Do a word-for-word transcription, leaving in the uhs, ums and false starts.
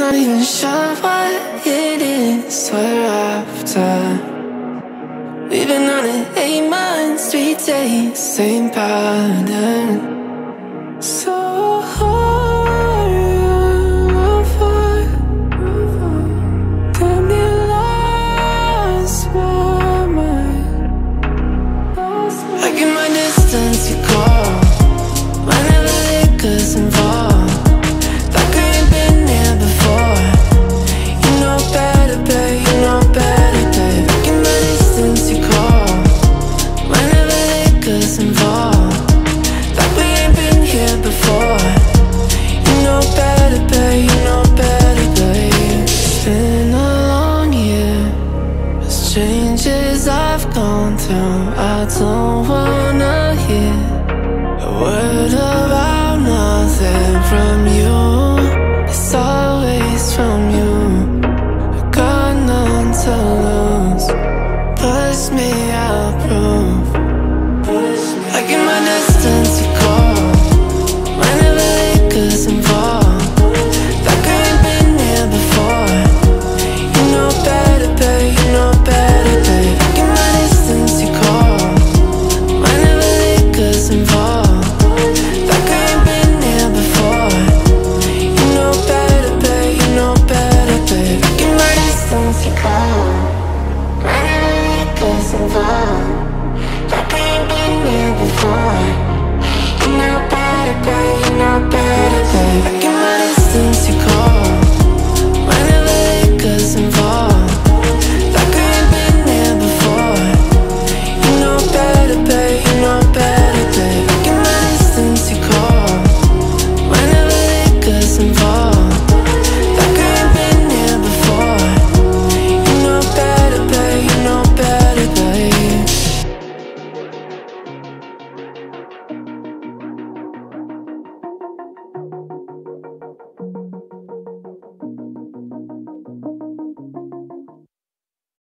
not even sure what it is we're after. We've been on it eight months, three days, same pattern. So hard, damn near lost my mind. I get my distance, you call whenever liquor's involved. Like we ain't been here before. You know better, babe, you know better, babe. I get my distance, you call whenever liquor's involved. Like we ain't been here before. You know better, babe, you know better, babe. It's been a long year, as changes I've gone through. I don't wanna hear a word about nothing from you. It's always from you. I got none to lose. Push me, I'll prove. I get my distance, you call